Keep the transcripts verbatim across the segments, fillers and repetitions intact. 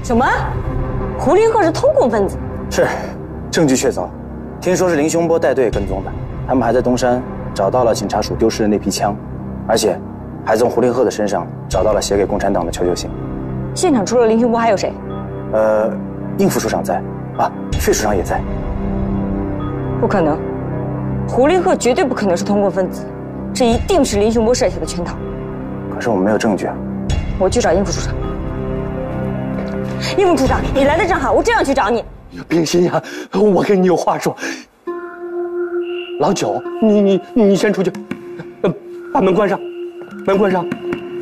什么？胡林鹤是通共分子？ 是，证据确凿。听说是林雄波带队跟踪的，他们还在东山找到了警察署丢失的那批枪，而且还从胡林鹤的身上找到了写给共产党的求救信。 现场除了林雄波还有谁？ 呃，应副署长在，啊，费署长也在。 不可能，胡林鹤绝对不可能是通共分子，这一定是林雄波设下的圈套。 可是我们没有证据啊。 我去找应副署长。应副处长，你来的正好，我正要去找你。 冰心呀，我跟你有话说。老九，你你你先出去，把门关上，门关上。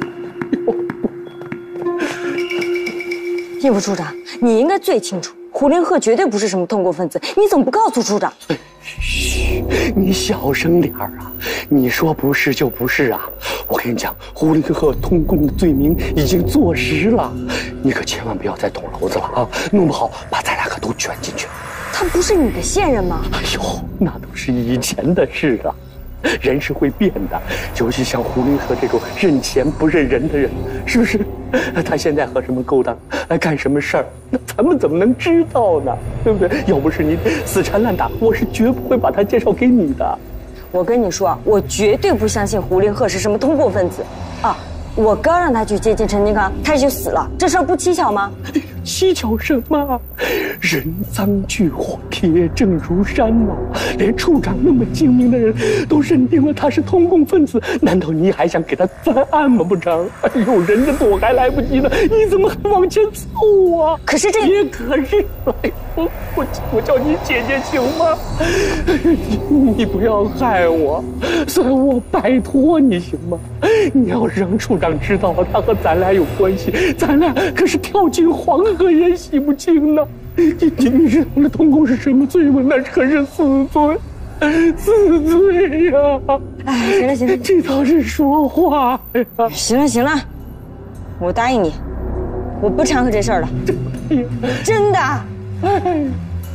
应副处长，你应该最清楚，胡林鹤绝对不是什么通共分子，你怎么不告诉处长？ 嘘，你小声点儿啊！你说不是就不是啊！我跟你讲，胡林鹤通共的罪名已经坐实了，你可千万不要再捅娄子了啊！弄不好把咱俩可都卷进去。 他不是你的现任吗？ 哎呦，那都是以前的事了。人是会变的，尤其像胡林鹤这种认钱不认人的人，是不是？他现在和什么勾当，干什么事儿，那咱们怎么能知道呢？对不对？要不是你死缠烂打，我是绝不会把他介绍给你的。 我跟你说，我绝对不相信胡林鹤是什么通共分子啊！我刚让他去接近陈金康，他就死了，这事儿不蹊跷吗？ 蹊跷什么？人赃俱获，铁证如山呐、啊！连处长那么精明的人都认定了他是通共分子，难道你还想给他翻案吗？不成？哎呦，人家躲还来不及呢，你怎么还往前凑啊？ 可是这别可是，哎呦，我我叫你姐姐行吗？你, 你不要害我，算我拜托你行吗？你要是让处长知道他和咱俩有关系，咱俩可是跳进黄河也洗不清呢。你你你知道那通共是什么罪吗？那可是死罪，死罪呀！ 哎，行了行了， 这倒是说话呀。 行了行了，我答应你，我不掺和这事儿了。真的。哎，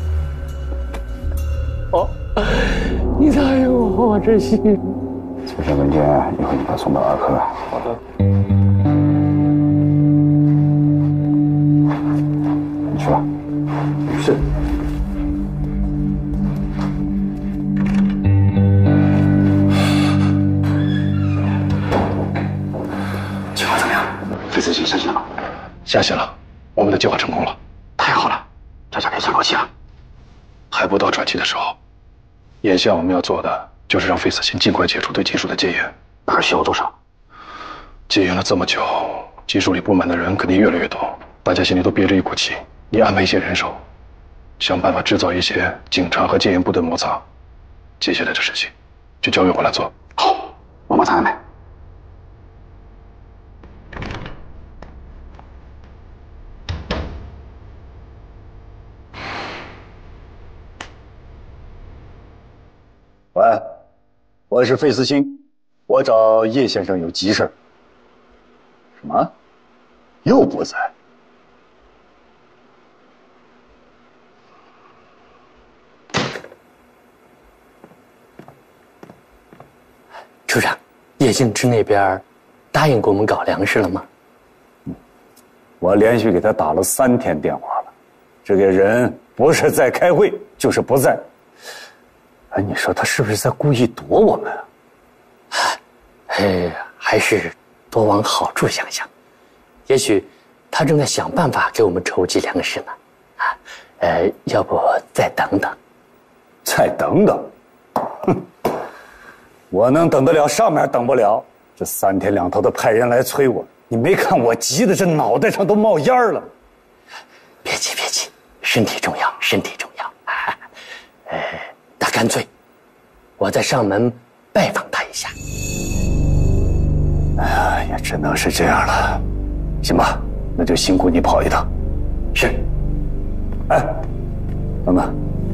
哦，你答应我，我这心。 这份文件一会儿你把它送到儿科。 好的。 你去吧。 是。 计划怎么样？费子欣下线了吗？ 下线了，我们的计划成功了。 太好了，这下可以喘口气了。 还不到喘气的时候，眼下我们要做的就是让费子欣尽快解除对技术的戒严。 那还需要多少？ 戒严了这么久，技术里不满的人肯定越来越多，大家心里都憋着一股气。你安排一些人手，想办法制造一些警察和戒严部的摩擦。接下来的事情就交给我来做。 好，我马上安排。 喂，我是费思清，我找叶先生有急事。什么？又不在？ 处长，叶敬之那边答应给我们搞粮食了吗？ 嗯，我连续给他打了三天电话了，这个人不是在开会，就是不在。哎，你说他是不是在故意躲我们啊？ 哎，还是多往好处想想，也许他正在想办法给我们筹集粮食呢。啊，呃，要不再等等？ 再等等？哼，我能等得了，上面等不了。这三天两头的派人来催我，你没看我急得这脑袋上都冒烟了吗？ 别急别急，身体重要，身体重要。啊，呃，那干脆我再上门拜访他一下。 哎呀，也只能是这样了。行吧，那就辛苦你跑一趟。 是。 哎，等等，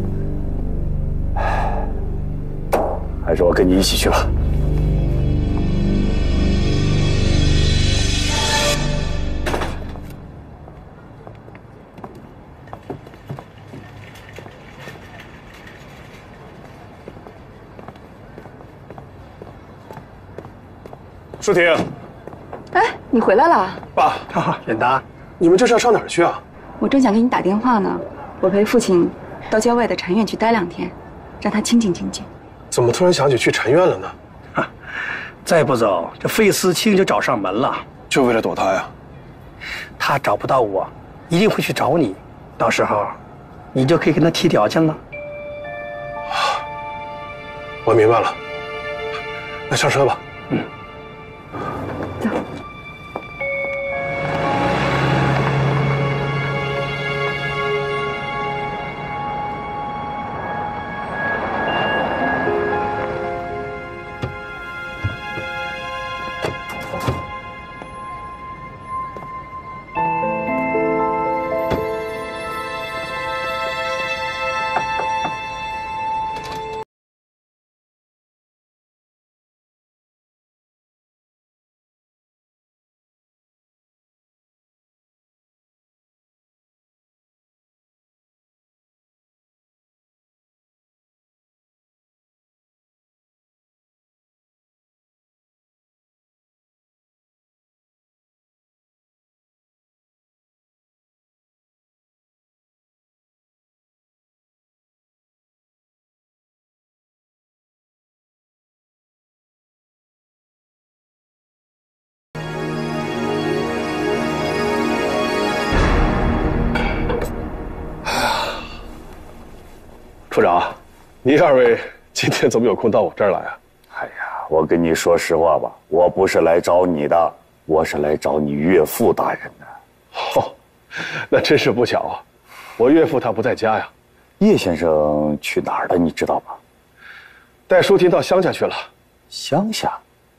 还是我跟你一起去吧。 舒婷， 哎，你回来了。 爸，远达，你们这是要上哪儿去啊？ 我正想给你打电话呢，我陪父亲到郊外的禅院去待两天，让他清静清静。 怎么突然想起去禅院了呢？ 哈，再不走，这费思清就找上门了。 就为了躲他呀？ 他找不到我，一定会去找你，到时候，你就可以跟他提条件了。 我明白了，那上车吧。 嗯。 走。 处长，您二位今天怎么有空到我这儿来啊？ 哎呀，我跟你说实话吧，我不是来找你的，我是来找你岳父大人的。 哦，那真是不巧啊，我岳父他不在家呀。 叶先生去哪儿了？你知道吧？ 带舒婷到乡下去了。 乡下？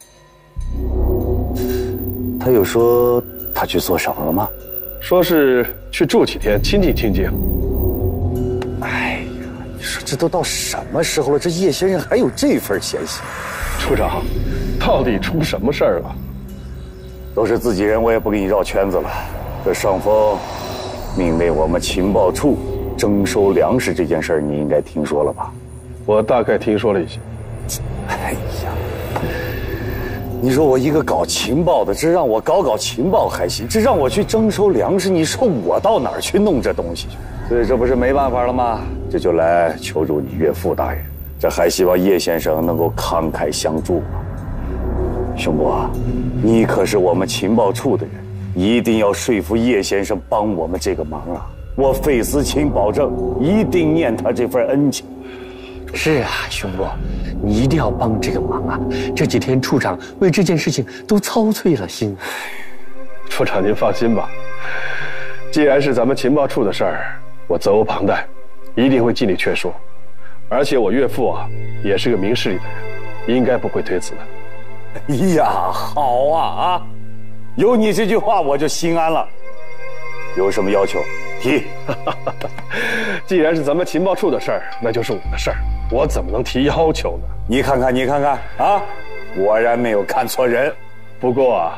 他有说他去做什么了吗？ 说是去住几天，清静清静。 哎呀，你说这都到什么时候了，这叶先生还有这份闲心？ 处长，到底出什么事儿了？ 都是自己人，我也不跟你绕圈子了。这上峰命令我们情报处征收粮食这件事儿，你应该听说了吧？ 我大概听说了一些。 哎呀，你说我一个搞情报的，这让我搞搞情报还行，这让我去征收粮食，你说我到哪儿去弄这东西去？所以这不是没办法了吗？这就来求助你岳父大人，这还希望叶先生能够慷慨相助啊。兄伯，你可是我们情报处的人，一定要说服叶先生帮我们这个忙啊！我费思清保证一定念他这份恩情。 是啊，兄伯，你一定要帮这个忙啊！这几天处长为这件事情都操碎了心。 处长您放心吧，既然是咱们情报处的事儿，我责无旁贷，一定会尽力劝说。而且我岳父啊，也是个明事理的人，应该不会推辞的。 哎呀，好啊啊！有你这句话我就心安了。有什么要求提？ 既然是咱们情报处的事儿，那就是我的事儿，我怎么能提要求呢？ 你看看，你看看啊，果然没有看错人。 不过啊，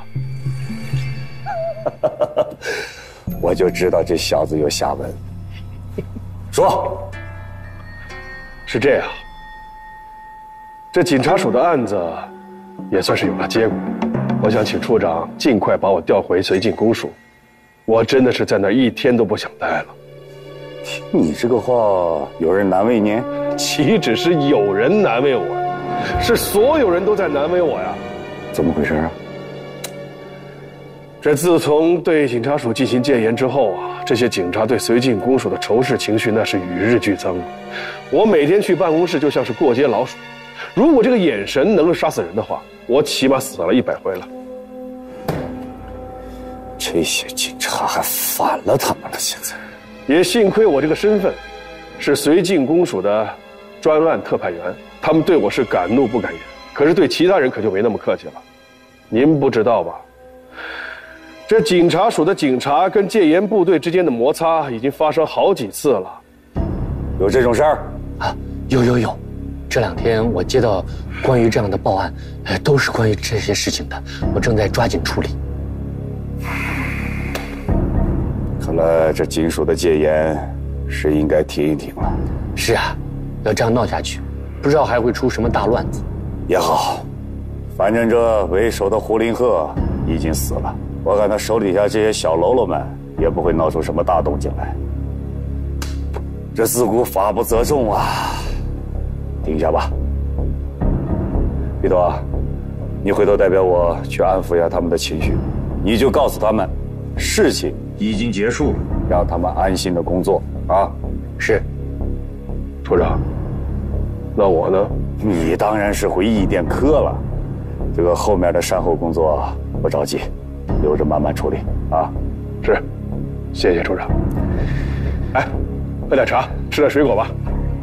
我就知道这小子有下文。说， 是这样，这警察署的案子也算是有了结果，我想请处长尽快把我调回绥靖公署。我真的是在那儿一天都不想待了。 听你这个话，有人难为您？ 岂止是有人难为我，是所有人都在难为我呀！ 怎么回事啊？ 这自从对警察署进行戒严之后啊，这些警察对绥靖公署的仇视情绪那是与日俱增。我每天去办公室就像是过街老鼠，如果这个眼神能够杀死人的话，我起码死了一百回了。 这些警察还反了他们了，现在。 也幸亏我这个身份是绥靖公署的专案特派员，他们对我是敢怒不敢言，可是对其他人可就没那么客气了。您不知道吧？这警察署的警察跟戒严部队之间的摩擦已经发生好几次了。 有这种事儿？ 啊，有有有，这两天我接到关于这样的报案，呃，都是关于这些事情的，我正在抓紧处理。 看来这警署的戒严是应该停一停了。 是啊，要这样闹下去，不知道还会出什么大乱子。 也好，反正这为首的胡林鹤已经死了，我看他手底下这些小喽啰们也不会闹出什么大动静来。这自古法不责众啊，定下吧。彼得，你回头代表我去安抚一下他们的情绪，你就告诉他们，事情已经结束了，让他们安心的工作啊。 是。处长，那我呢？ 你当然是回驿店科了，这个后面的善后工作不着急，留着慢慢处理啊。 是，谢谢处长。哎，喝点茶，吃点水果吧。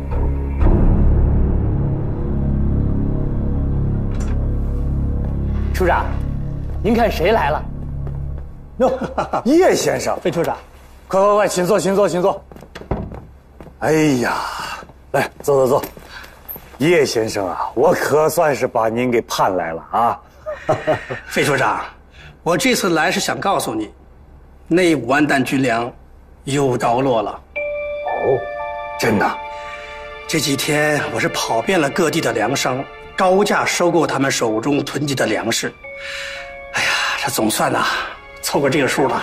处长，您看谁来了？ 哟，叶先生， 费处长， 快快快，请坐，请坐，请坐。哎呀，来，坐坐坐。叶先生啊，我可算是把您给盼来了啊！ 费处长，我这次来是想告诉你，那五万担军粮又着落了。 哦，真的？ 这几天我是跑遍了各地的粮商，高价收购他们手中囤积的粮食。哎呀，这总算呐、啊，凑个这个数了。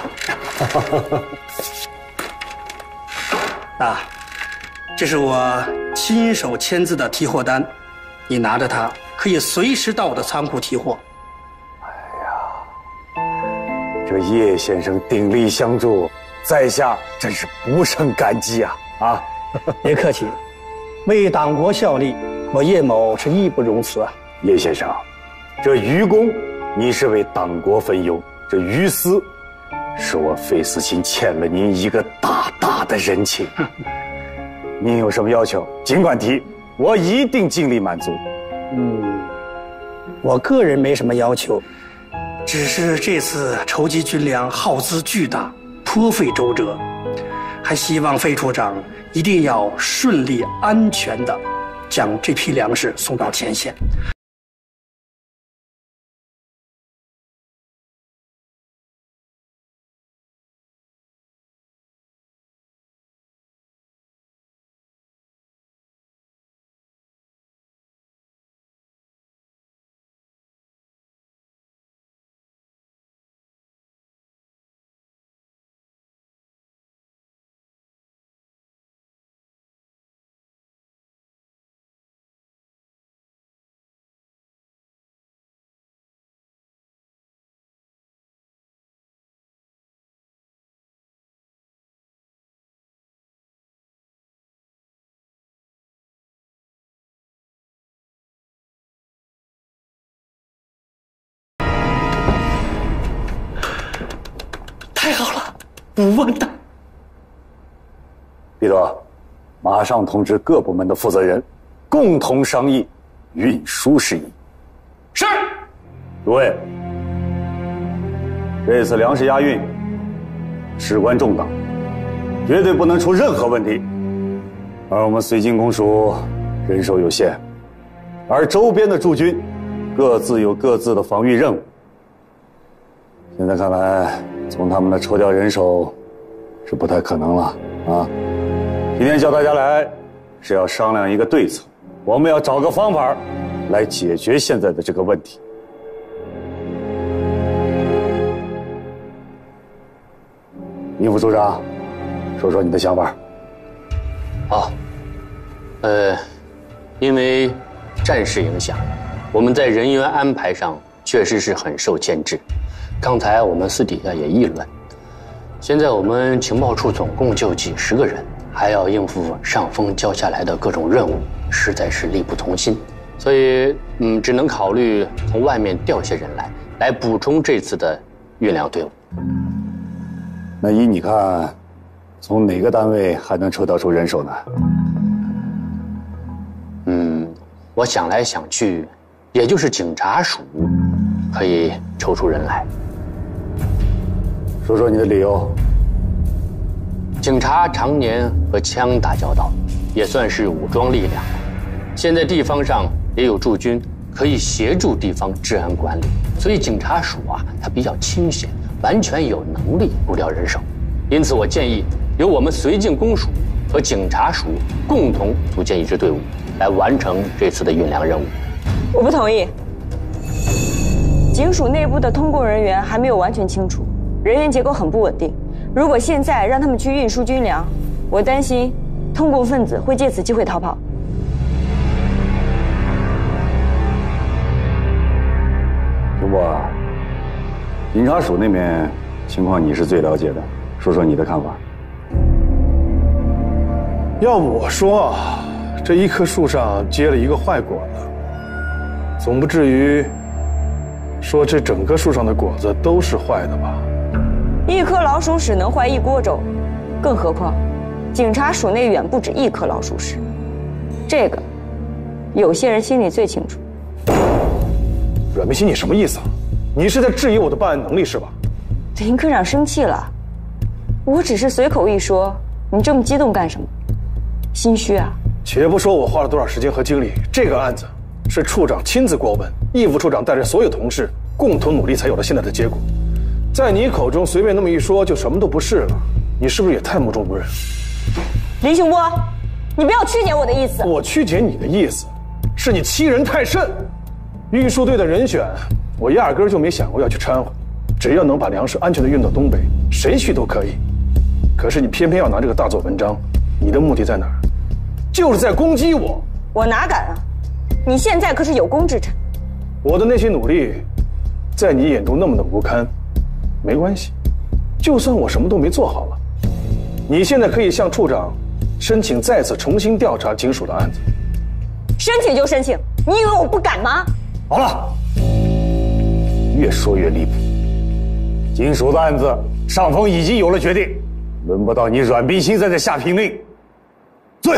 啊，这是我亲手签字的提货单，你拿着它，可以随时到我的仓库提货。 哎呀，这叶先生鼎力相助，在下真是不胜感激啊！啊， 别客气，为党国效力，我叶某是义不容辞啊。 叶先生，这于公你是为党国分忧，这于私是我费思清欠了您一个大大的人情。您有什么要求，尽管提，我一定尽力满足。 嗯，我个人没什么要求，只是这次筹集军粮耗资巨大，颇费周折，还希望费处长一定要顺利安全地将这批粮食送到前线。 太好了，五万担！ 彼得，马上通知各部门的负责人，共同商议运输事宜。 是。 诸位，这次粮食押运事关重大，绝对不能出任何问题。而我们绥靖公署人手有限，而周边的驻军各自有各自的防御任务。现在看来，从他们那抽调人手是不太可能了啊！今天叫大家来，是要商量一个对策，我们要找个方法来解决现在的这个问题。尹副处长，说说你的想法。 好，呃，因为战事影响，我们在人员安排上确实是很受牵制。刚才我们私底下也议论，现在我们情报处总共就几十个人，还要应付上峰交下来的各种任务，实在是力不从心。所以，嗯，只能考虑从外面调些人来，来补充这次的运粮队伍。 那依你看，从哪个单位还能抽调出人手呢？ 嗯，我想来想去，也就是警察署可以抽出人来。 说说你的理由。 警察常年和枪打交道，也算是武装力量。现在地方上也有驻军，可以协助地方治安管理，所以警察署啊，它比较清闲，完全有能力雇调人手。因此，我建议由我们绥靖公署和警察署共同组建一支队伍，来完成这次的运粮任务。 我不同意。警署内部的通供人员还没有完全清楚，人员结构很不稳定， 如果现在让他们去运输军粮，我担心通共分子会借此机会逃跑。 兄伯，警察署那边情况你是最了解的，说说你的看法。 要不我说啊，这一棵树上结了一个坏果子，总不至于说这整个树上的果子都是坏的吧？ 一颗老鼠屎能坏一锅粥，更何况警察署内远不止一颗老鼠屎。这个，有些人心里最清楚。 阮明熙，你什么意思啊？你是在质疑我的办案能力是吧？ 林科长生气了，我只是随口一说，你这么激动干什么？心虚啊？ 且不说我花了多少时间和精力，这个案子是处长亲自过问，易副处长带着所有同事共同努力才有了现在的结果。在你口中随便那么一说，就什么都不是了，你是不是也太目中无人？ 林雄波，你不要曲解我的意思。 我曲解你的意思，是你欺人太甚。运输队的人选，我压根儿就没想过要去掺和，只要能把粮食安全地运到东北，谁去都可以。可是你偏偏要拿这个大做文章，你的目的在哪儿？就是在攻击我。 我哪敢啊！你现在可是有功之臣。 我的那些努力，在你眼中那么的不堪，没关系，就算我什么都没做好了，你现在可以向处长申请再次重新调查警署的案子。 申请就申请，你以为我不敢吗？ 好了，越说越离谱。警署的案子，上峰已经有了决定，轮不到你阮冰心在这下命令。罪。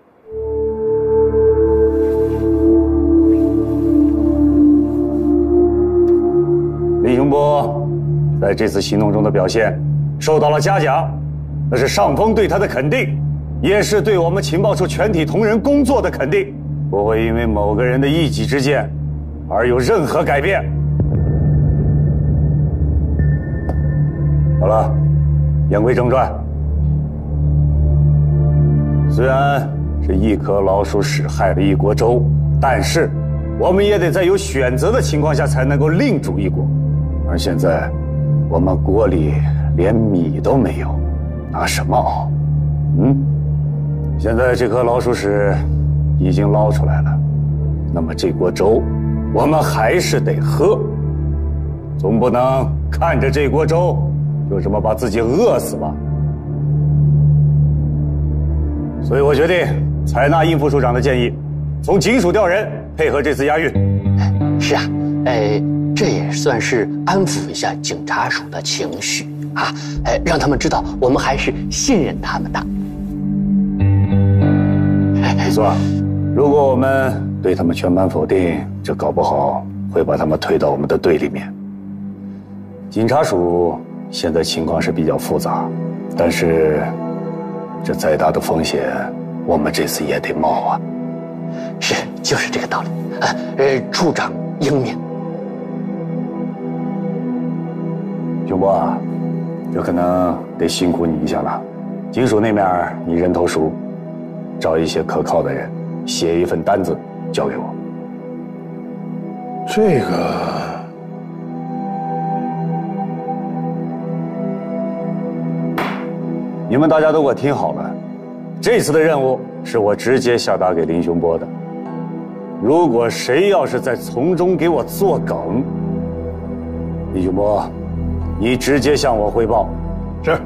林雄波在这次行动中的表现受到了嘉奖，那是上峰对他的肯定，也是对我们情报处全体同仁工作的肯定，不会因为某个人的一己之见而有任何改变。好了，言归正传。虽然是一颗老鼠屎害了一锅粥，但是我们也得在有选择的情况下才能够另煮一锅。而现在，我们锅里连米都没有，拿什么熬？嗯，现在这颗老鼠屎已经捞出来了，那么这锅粥我们还是得喝，总不能看着这锅粥就这么把自己饿死吧。所以我决定采纳应副处长的建议，从警署调人配合这次押运。 是啊，哎，这也算是安抚一下警察署的情绪啊，哎，让他们知道我们还是信任他们的。 没错，如果我们对他们全盘否定，这搞不好会把他们推到我们的队里面。警察署现在情况是比较复杂，但是这再大的风险，我们这次也得冒啊。 是，就是这个道理。啊，呃，处长英明。 雄波啊，这可能得辛苦你一下了。警署那面你人头熟，找一些可靠的人，写一份单子交给我。 这个， 你们大家都给我听好了，这次的任务是我直接下达给林雄波的。如果谁要是在从中给我作梗，林雄波，你直接向我汇报。 是。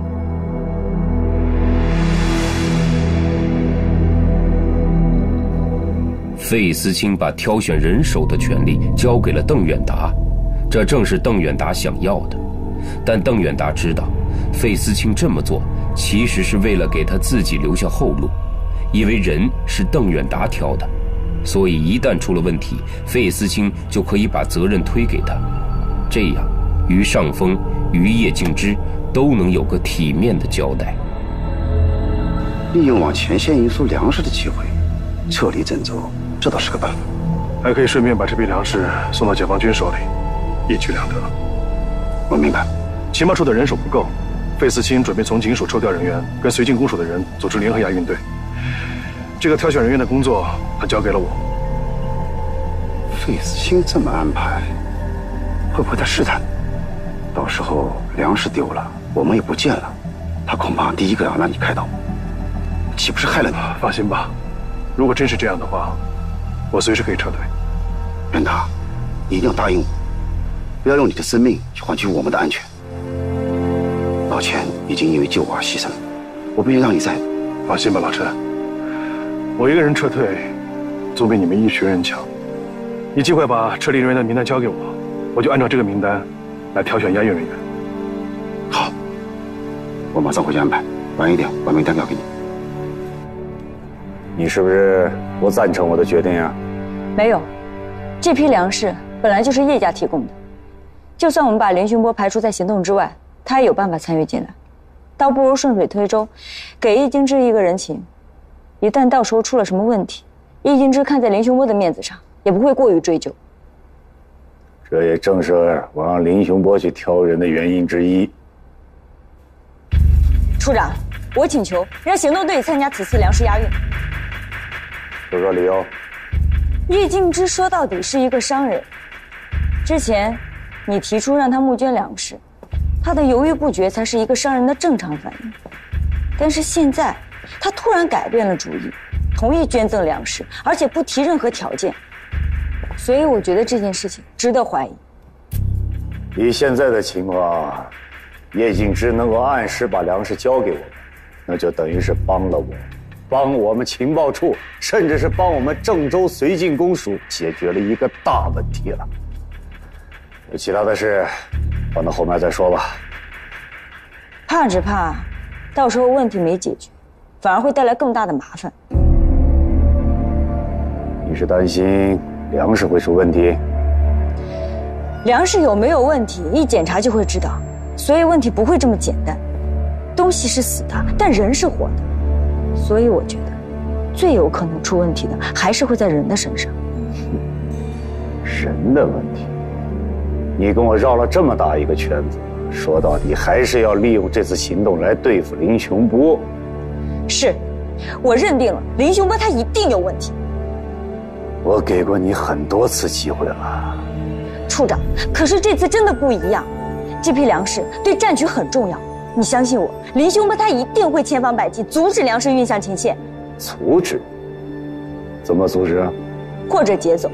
费思清把挑选人手的权利交给了邓远达，这正是邓远达想要的。但邓远达知道，费思清这么做其实是为了给他自己留下后路，因为人是邓远达挑的，所以一旦出了问题，费思清就可以把责任推给他，这样于尚峰、于叶敬之都能有个体面的交代。 利用往前线运输粮食的机会，撤离郑州，这倒是个办法。 还可以顺便把这批粮食送到解放军手里，一举两得。 我明白。 情报处的人手不够，费思清准备从警署抽调人员，跟绥靖公署的人组织联合押运队。这个挑选人员的工作，他交给了我。 费思清这么安排，会不会在试探？ 到时候粮食丢了，我们也不见了，他恐怕第一个要让你开刀，岂不是害了你？ 放心吧，如果真是这样的话，我随时可以撤退。 任达，你一定要答应我，不要用你的生命去换取我们的安全。老钱已经因为救我而牺牲了，我不愿让你再…… 放心吧，老陈，我一个人撤退，总比你们一群人强。你尽快把撤离人员的名单交给我，我就按照这个名单来挑选押运人员。 好，我马上回去安排，晚一点把名单交给你。 你是不是不赞成我的决定啊？ 没有，这批粮食本来就是叶家提供的，就算我们把林雄波排除在行动之外，他也有办法参与进来。倒不如顺水推舟，给易京之一个人情。一旦到时候出了什么问题，易京之看在林雄波的面子上，也不会过于追究。 这也正是我让林雄波去挑人的原因之一。 处长，我请求让行动队参加此次粮食押运。 说说理由。 易京之说到底是一个商人，之前你提出让他募捐粮食，他的犹豫不决才是一个商人的正常反应。但是现在他突然改变了主意，同意捐赠粮食，而且不提任何条件，所以我觉得这件事情值得怀疑。 以现在的情况，叶敬之能够按时把粮食交给我们，那就等于是帮了我，帮我们情报处，甚至是帮我们郑州绥靖公署解决了一个大问题了。有其他的事，放到后面再说吧。 怕只怕，到时候问题没解决，反而会带来更大的麻烦。 你是担心粮食会出问题？ 粮食有没有问题，一检查就会知道，所以问题不会这么简单。东西是死的，但人是活的，所以我觉得最有可能出问题的还是会在人的身上。 人的问题？你跟我绕了这么大一个圈子，说到底还是要利用这次行动来对付林雄波。 是，我认定了林雄波他一定有问题。 我给过你很多次机会了， 处长，可是这次真的不一样。这批粮食对战局很重要，你相信我，林雄波他一定会千方百计阻止粮食运向前线。 阻止？怎么阻止啊？ 或者劫走。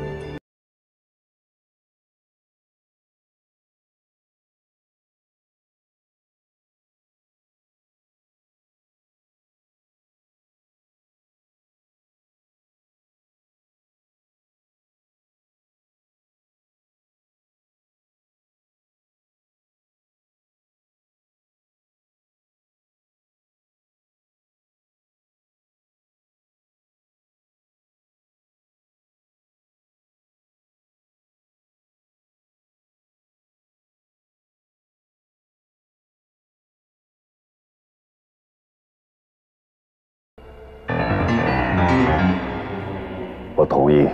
我同意。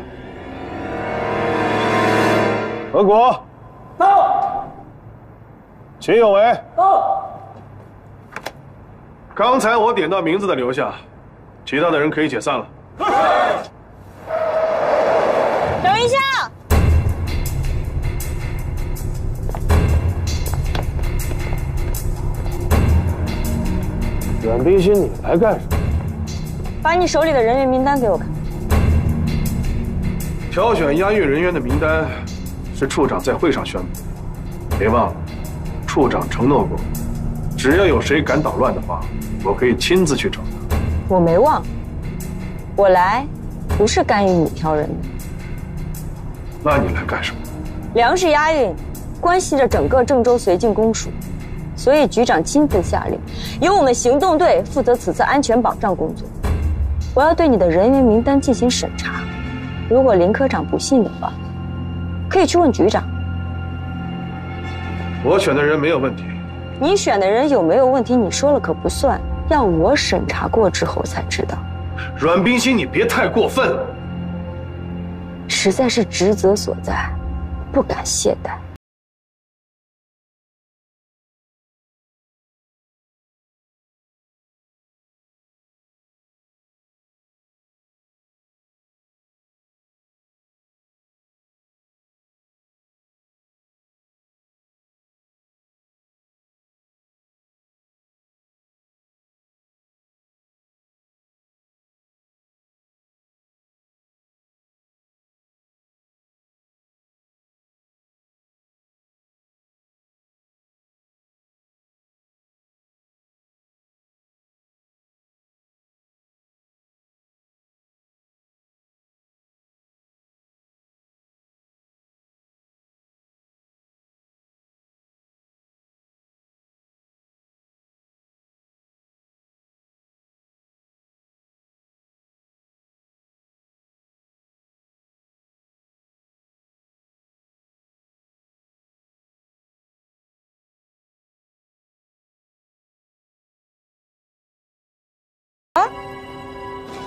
何果，到。秦有为，到。刚才我点到名字的留下，其他的人可以解散了。 等一下。 阮冰心，你来干什么？ 把你手里的人员名单给我看。 挑选押运人员的名单是处长在会上宣布的，别忘了，处长承诺过，只要有谁敢捣乱的话，我可以亲自去找他。 我没忘，我来不是干预你挑人的。 那你来干什么？ 粮食押运关系着整个郑州绥靖公署，所以局长亲自下令，由我们行动队负责此次安全保障工作。我要对你的人员名单进行审查，如果林科长不信的话，可以去问局长。 我选的人没有问题。 你选的人有没有问题，你说了可不算，要我审查过之后才知道。 阮冰心，你别太过分了。 实在是职责所在，不敢懈怠。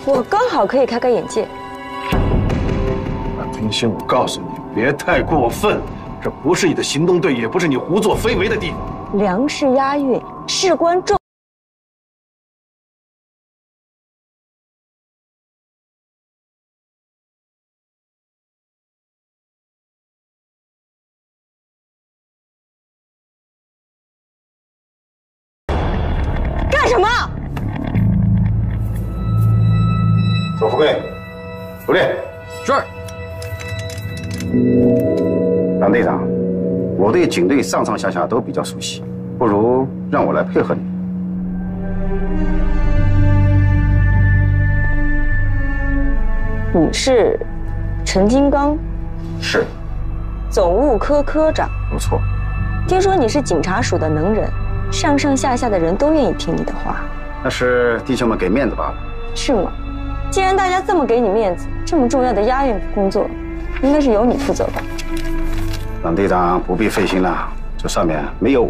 我刚好可以开开眼界。 安平星，我告诉你，别太过分，这不是你的行动队，也不是你胡作非为的地方。 粮食押运，事关重。干什么？ 左富贵，不对， 是。 党队长，我对警队上上下下都比较熟悉，不如让我来配合你。 你是陈金刚， 是。 总务科科长， 不错。 听说你是警察署的能人，上上下下的人都愿意听你的话。 那是弟兄们给面子罢了。 是吗？既然大家这么给你面子，这么重要的押运工作，应该是由你负责吧？ 党队长不必费心了，这上面没有我。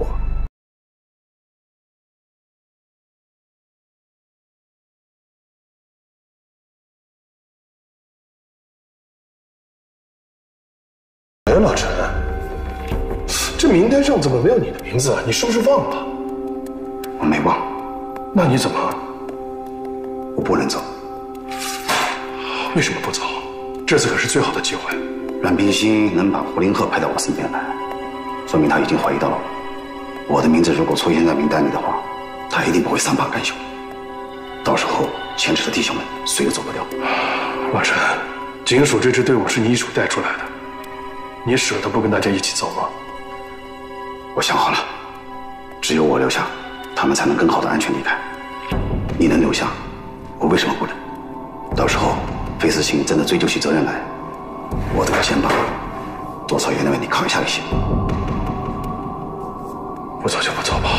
哎，老陈，这名单上怎么没有你的名字啊？你是不是忘了？ 我没忘。 那你怎么？ 我不能走。 为什么不走？这次可是最好的机会。 阮冰心能把胡林鹤派到我身边来，说明他已经怀疑到了我。我的名字如果出现在名单里的话，他一定不会善罢甘休。到时候牵扯的弟兄们谁都走不掉。 老陈，警署这支队伍是你一手带出来的，你舍得不跟大家一起走吗？ 我想好了，只有我留下，他们才能更好的安全离开。你能留下，我为什么不能？到时候费思清真的追究起责任来，我这个肩膀多少也能为你扛一下一些。 不走就不走吧，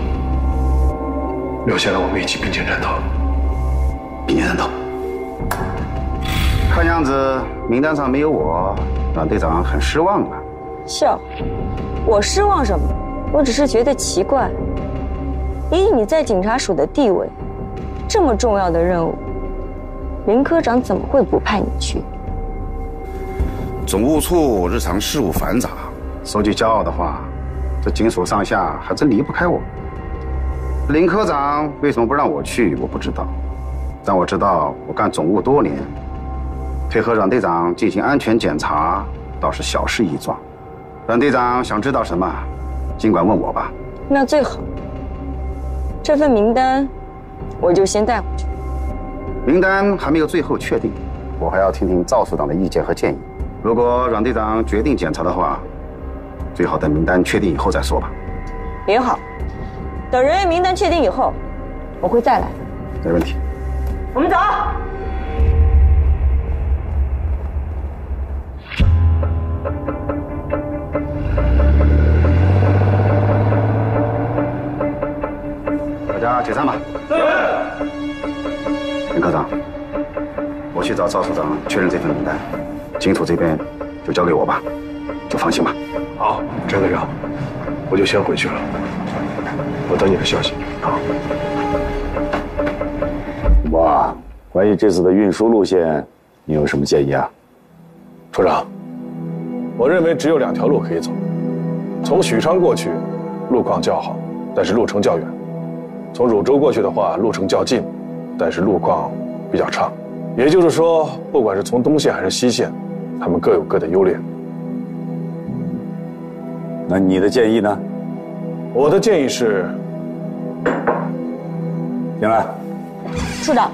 留下来我们一起并肩战斗。 并肩战斗。看样子名单上没有我，阮队长很失望啊。 笑，我失望什么？我只是觉得奇怪，以你在警察署的地位，这么重要的任务，林科长怎么会不派你去？ 总务处日常事务繁杂，说句骄傲的话，这警署上下还真离不开我。林科长为什么不让我去，我不知道，但我知道我干总务多年，配合阮队长进行安全检查倒是小事一桩。阮队长想知道什么，尽管问我吧。 那最好，这份名单我就先带回去。 名单还没有最后确定，我还要听听赵处长的意见和建议。如果阮队长决定检查的话，最好等名单确定以后再说吧。 也好，等人员名单确定以后，我会再来。 没问题。 我们走。 大家解散吧。对。林科长，我去找赵处长确认这份名单，警署这边就交给我吧，就放心吧。 好，陈队长，我就先回去了，我等你的消息。好。 哇，关于这次的运输路线，你有什么建议啊？ 处长，我认为只有两条路可以走，从许昌过去，路况较好，但是路程较远；从汝州过去的话，路程较近，但是路况比较差。也就是说，不管是从东线还是西线，他们各有各的优劣。 那你的建议呢？ 我的建议是， 进来。 处长，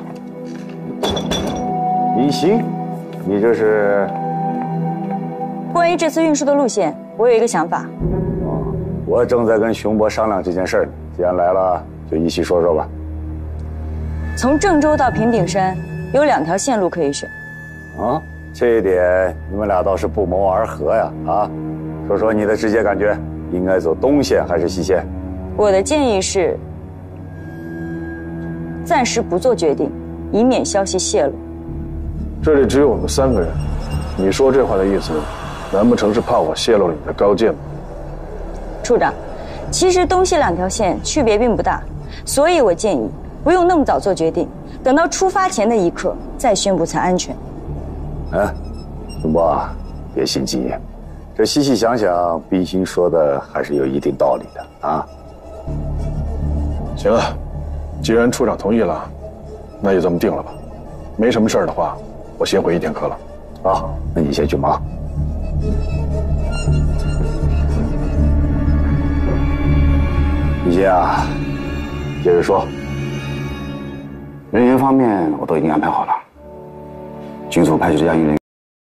李行，你这是？ 关于这次运输的路线，我有一个想法。 哦，我正在跟熊博商量这件事儿呢。既然来了，就一起说说吧。 从郑州到平顶山有两条线路可以选。 啊，这一点你们俩倒是不谋而合呀！啊，说说你的直接感觉，应该走东线还是西线？ 我的建议是，暂时不做决定，以免消息泄露。 这里只有我们三个人，你说这话的意思，难不成是怕我泄露了你的高见吗？ 处长，其实东西两条线区别并不大，所以我建议不用那么早做决定， 等到出发前的一刻再宣布才安全。 哎，东波，别心急，这细细想想，冰心说的还是有一定道理的啊。 行啊，既然处长同意了，那就这么定了吧。没什么事儿的话，我先回一天课了。 啊，那你先去忙。冰心啊，接着说。 人员方面我都已经安排好了，军组派去的押运人员。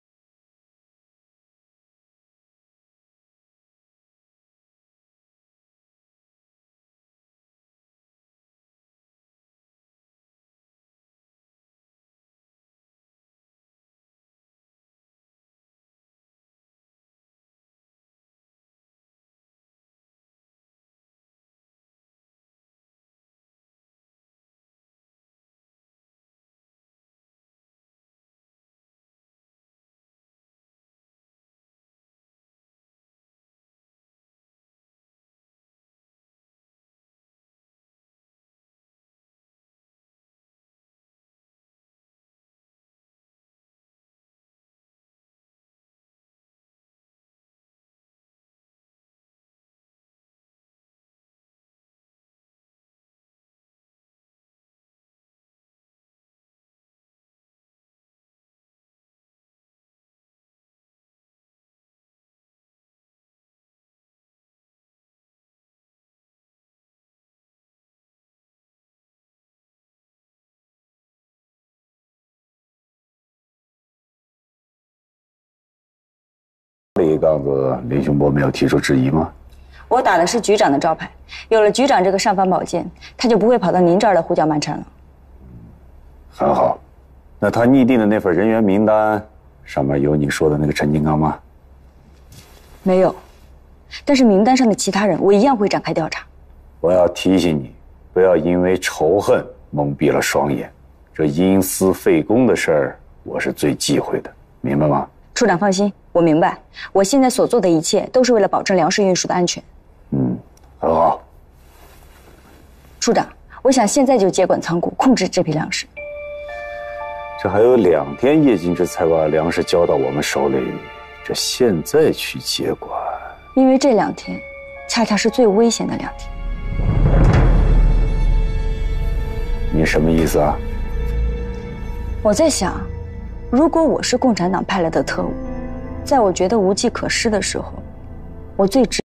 李杠子林雄波没有提出质疑吗？ 我打的是局长的招牌，有了局长这个尚方宝剑，他就不会跑到您这儿来胡搅蛮缠了。 很好，那他拟定的那份人员名单上面有你说的那个陈金刚吗？ 没有，但是名单上的其他人，我一样会展开调查。 我要提醒你，不要因为仇恨蒙蔽了双眼。这因私废公的事儿，我是最忌讳的，明白吗？ 处长放心，我明白，我现在所做的一切都是为了保证粮食运输的安全。 嗯，很好。 处长，我想现在就接管仓库，控制这批粮食。 这还有两天，叶金枝才把粮食交到我们手里，这现在去接管， 因为这两天恰恰是最危险的两天。 你什么意思啊？ 我在想，如果我是共产党派来的特务，在我觉得无计可施的时候，我最值。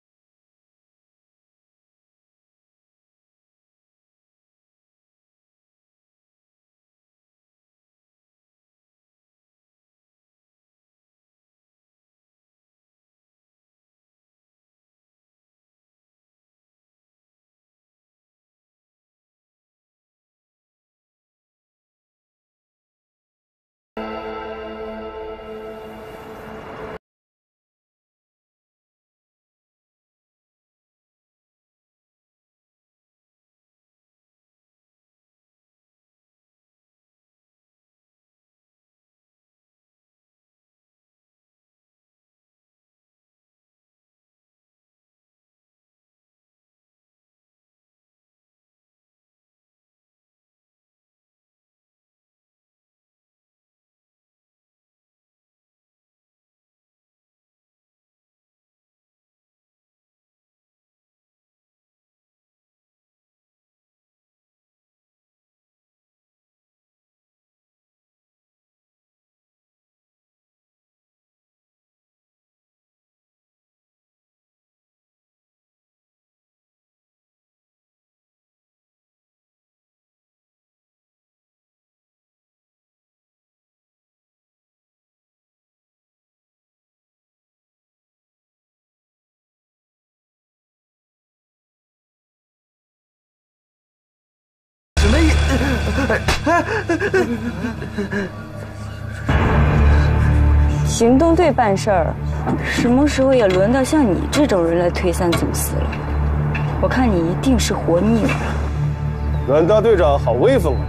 行动队办事儿，什么时候也轮到像你这种人来推三阻四了？我看你一定是活腻了。 阮大队长好威风啊！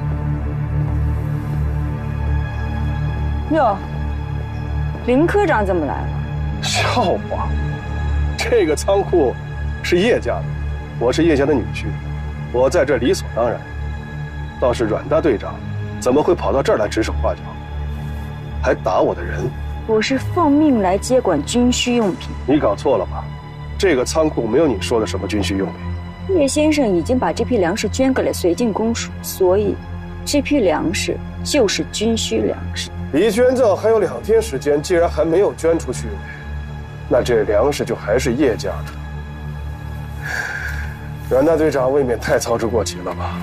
哟，林科长怎么来了？ 笑话，这个仓库是叶家的，我是叶家的女婿，我在这理所当然。 倒是阮大队长，怎么会跑到这儿来指手画脚，还打我的人？ 我是奉命来接管军需用品。 你搞错了吧？这个仓库没有你说的什么军需用品。 叶先生已经把这批粮食捐给了绥靖公署，所以这批粮食就是军需粮食。 离捐赠还有两天时间，既然还没有捐出去，那这粮食就还是叶家的。阮大队长未免太操之过急了吧？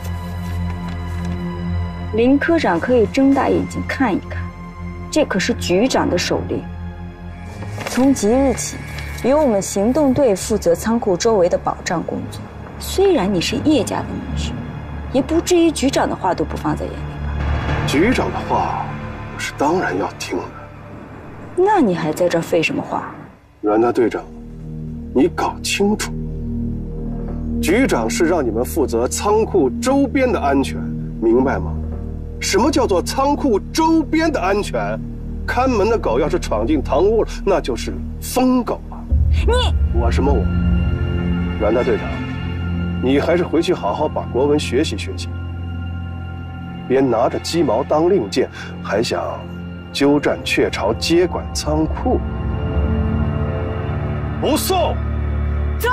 林科长可以睁大眼睛看一看，这可是局长的手令。从即日起，由我们行动队负责仓库周围的保障工作。虽然你是叶家的女婿，也不至于局长的话都不放在眼里吧？ 局长的话，我是当然要听的。 那你还在这儿废什么话？ 阮大队长，你搞清楚，局长是让你们负责仓库周边的安全，明白吗？什么叫做仓库周边的安全？看门的狗要是闯进堂屋了，那就是疯狗啊！ 你我什么我？阮大队长，你还是回去好好把国文学习学习，别拿着鸡毛当令箭，还想鸠占鹊巢接管仓库。不送， 走。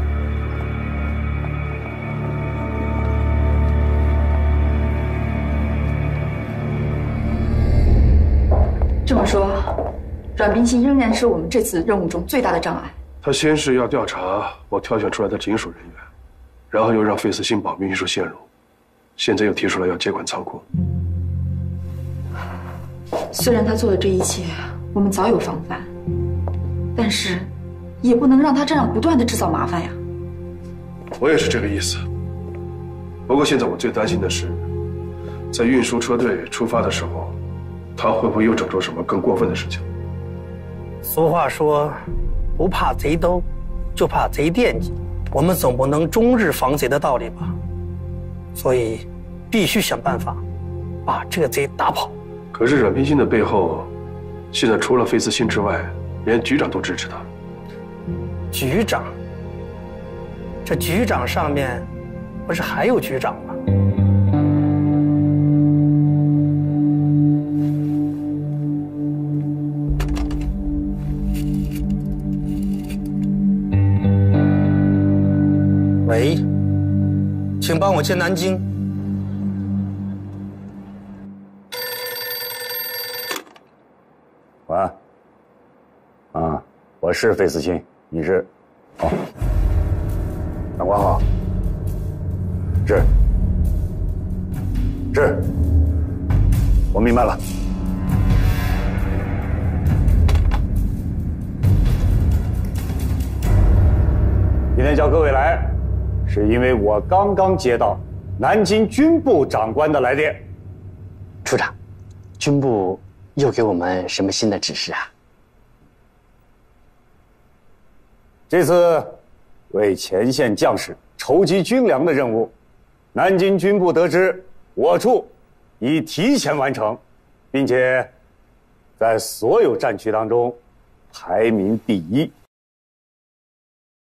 这么说，阮冰心仍然是我们这次任务中最大的障碍。 他先是要调查我挑选出来的警署人员，然后又让费思欣保密运输线路，现在又提出来要接管仓库。 虽然他做的这一切我们早有防范，但是也不能让他这样不断的制造麻烦呀。 我也是这个意思。不过现在我最担心的是，在运输车队出发的时候，他会不会又整出什么更过分的事情？ 俗话说，不怕贼兜，就怕贼惦记。我们总不能终日防贼的道理吧？所以，必须想办法把这个贼打跑。 可是阮冰心的背后，现在除了费思欣之外，连局长都支持他。 局长？这局长上面不是还有局长吗？喂，请帮我接南京。 喂，啊，我是费思欣，你是？哦，长官好。是，是，我明白了。今天叫各位来，是因为我刚刚接到南京军部长官的来电。 处长，军部又给我们什么新的指示啊？ 这次为前线将士筹集军粮的任务，南京军部得知我处已提前完成，并且在所有战区当中排名第一。